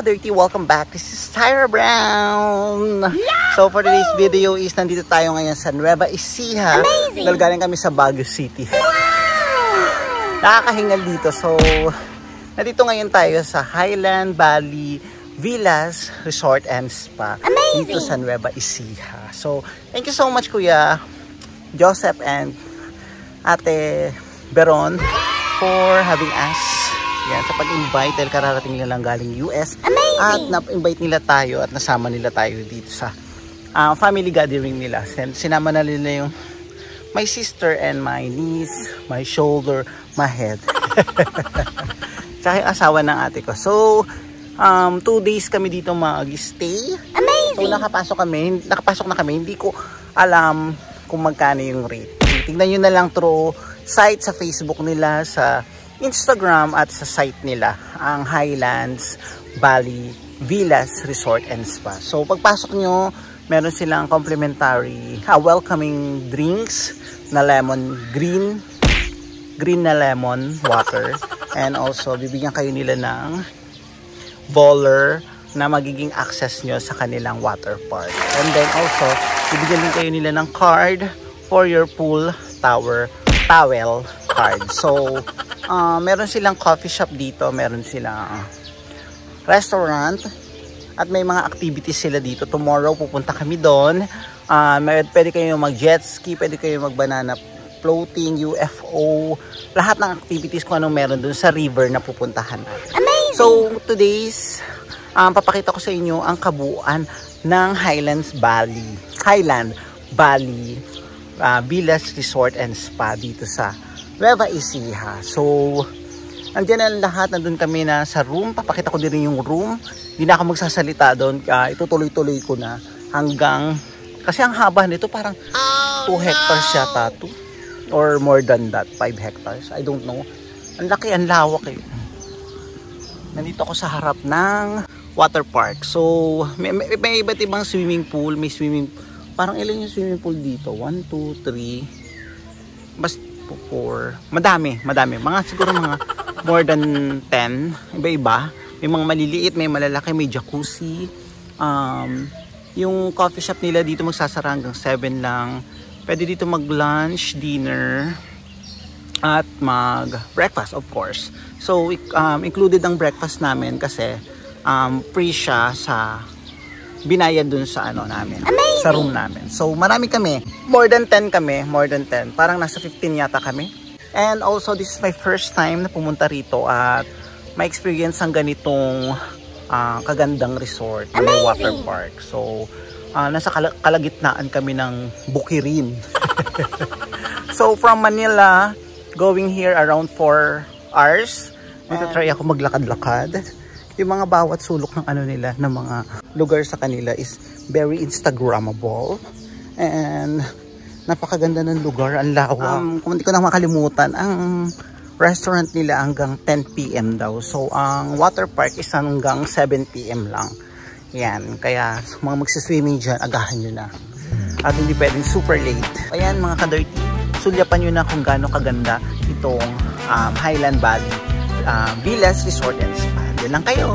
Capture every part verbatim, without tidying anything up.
ka-dirty, welcome back. This is Tyra Brown. Yahoo! So for today's video is nandito tayo ngayon sa Nueva Ecija. Dahil galing kami sa Baguio City. Wow! Nakakahingal dito. So nandito ngayon tayo sa Highland Valley Villas Resort and Spa. Amazing! Dito sa Nueva Ecija. So thank you so much Kuya Joseph and Ate Beron for having us. Yan, sa pag-invite dahil kararating nila lang galing U S. Amazing! At na-invite nila tayo at nasama nila tayo dito sa uh, family gathering nila. Sinama na nila yung my sister and my niece, my shoulder, my head. Tsaka yung asawa ng ate ko. So, um, two days kami dito mag-stay. Amazing! So, nakapasok kami, nakapasok na kami. Hindi ko alam kung magkano yung rate. Tingnan nyo na lang through site sa Facebook nila, sa Instagram at sa site nila, ang Highlands Valley Villas Resort and Spa. So pagpasok nyo, meron silang complimentary ah, welcoming drinks na lemon green, green na lemon water, and also bibigyan kayo nila ng bowler na magiging access nyo sa kanilang water park. And then also, bibigyan din kayo nila ng card for your pool tower towel card. So Uh, meron silang coffee shop dito, meron silang restaurant, at may mga activities sila dito. Tomorrow pupunta kami doon. Uh, pwede kayo mag jet ski, pwede kayo mag banana floating, U F O, lahat ng activities kung anong meron doon sa river na pupuntahan natin. Amazing! So today's um, papakita ko sa inyo ang kabuuan ng Highlands Valley Highland Valley uh, Villas Resort and Spa dito sa Nueva Ecija. So, andyan ang lahat. Nandun kami na sa room. Papakita ko din yung room. Hindi na ako magsasalita doon. Uh, itutuloy-tuloy ko na hanggang, kasi ang haba nito parang two hectares yata to. Or more than that, five hectares. I don't know. Ang laki, ang lawak eh. Nandito ako sa harap ng water park. So, may, may, may iba't ibang swimming pool. May swimming, parang ilan yung swimming pool dito? One, two, three. Basta four, madami, madami. Mga siguro mga more than ten, iba-iba. May mga maliliit, may malalaki, may jacuzzi. Um, yung coffee shop nila dito magsasara hanggang seven lang. Pwede dito mag-lunch, dinner, at mag-breakfast of course. So, um, included ang breakfast namin kasi um, free siya sa binayad dun sa ano namin. Amazing! Sa room namin. So marami kami. More than ten kami. More than ten. Parang nasa fifteen yata kami. And also this is my first time na pumunta rito at may experience ang ganitong uh, kagandang resort. May water park. So uh, nasa kal kalagitnaan kami ng bukirin. So from Manila going here around four hours. Dito try ako maglakad-lakad. Yung mga bawat sulok ng ano nila, ng mga lugar sa kanila is very Instagrammable. And napakaganda ng lugar, ang lawak. Um, kung hindi ko na makalimutan, ang restaurant nila hanggang ten P M daw. So ang water park is hanggang seven P M lang. Yan, kaya mga magsiswimming dyan, agahan nyo na. At hindi pwedeng super late. Ayan mga ka-dirty, sulyapan nyo na kung gaano kaganda itong um, Highland Valley uh, Villas Resort and Spa. Lang kayo.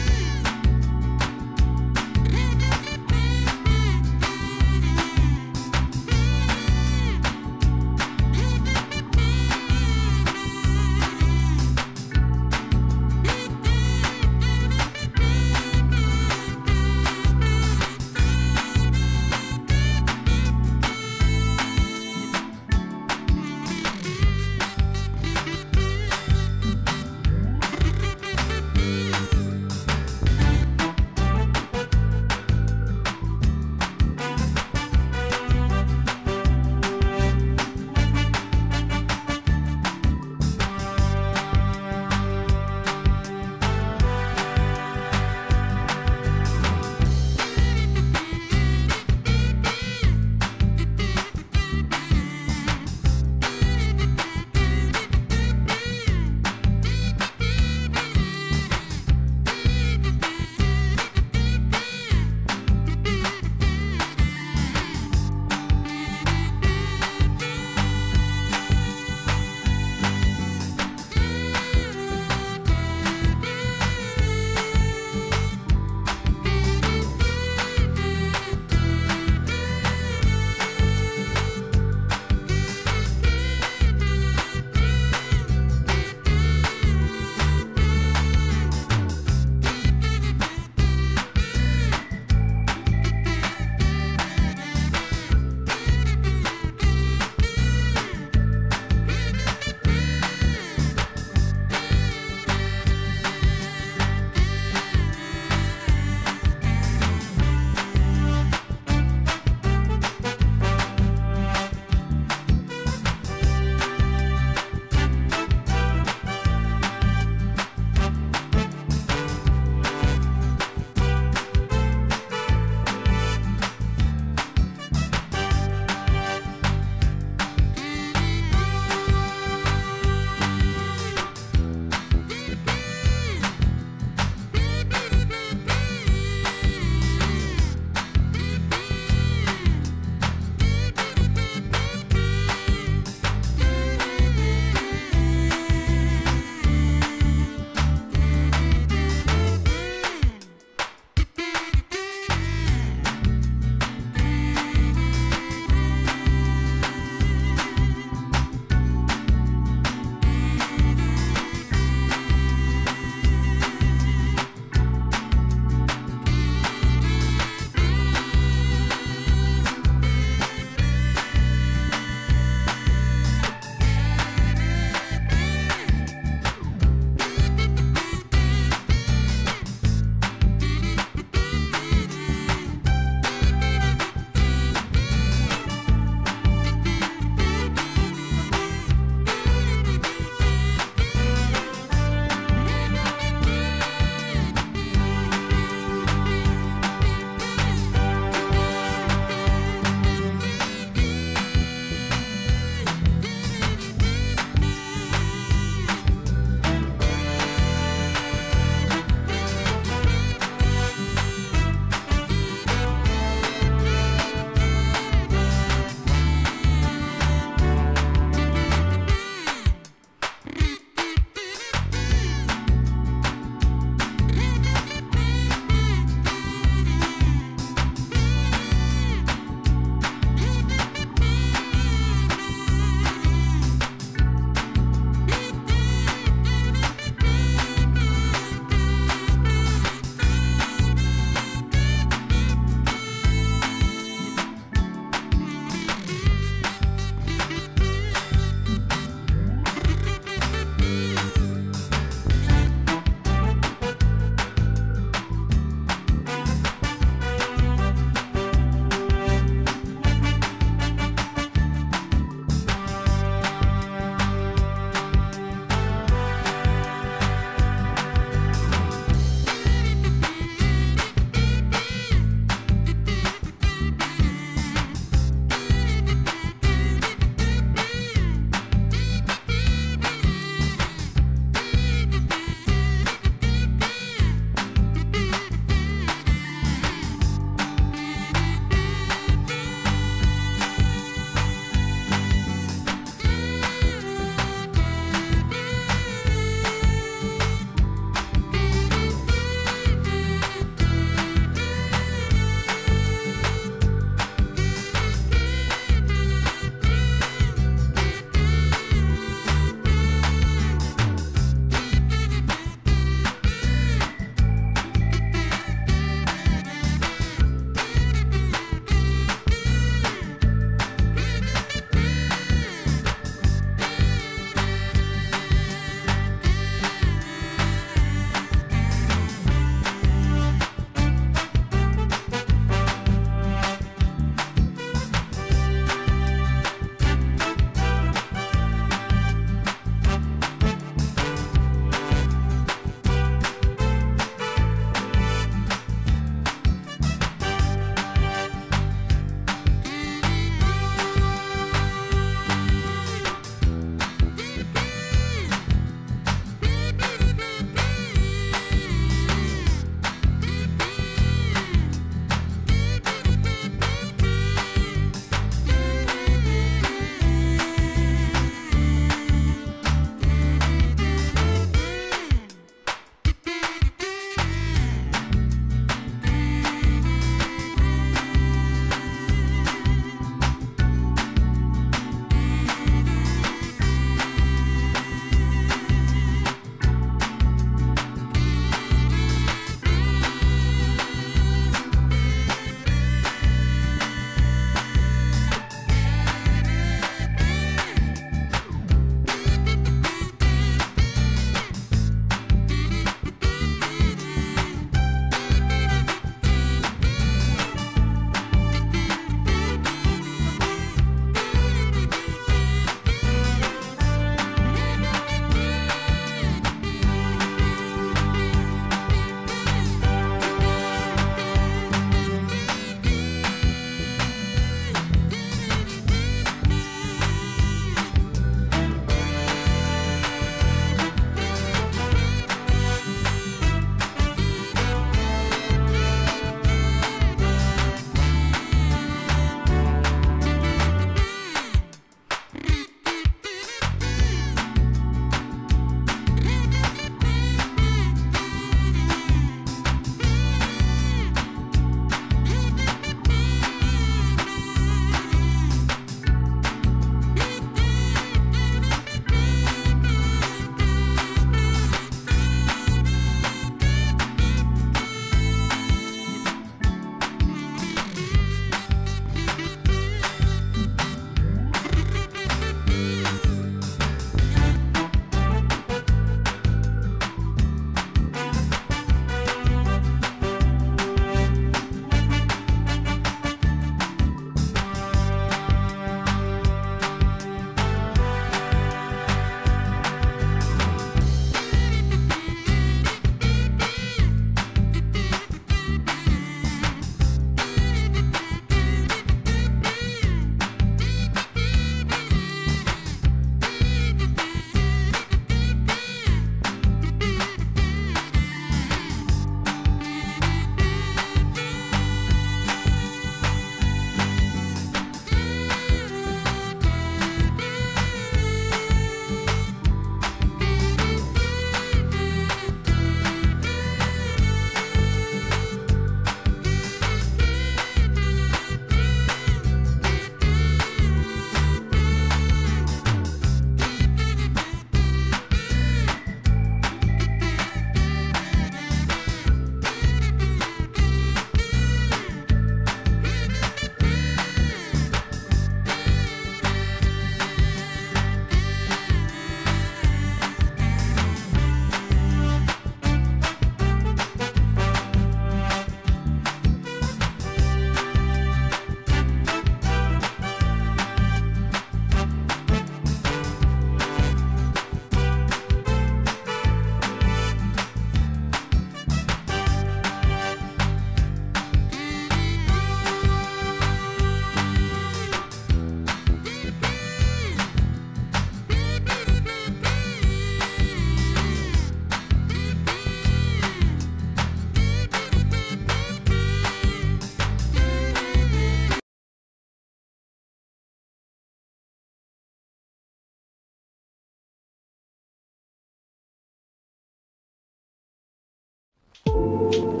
you.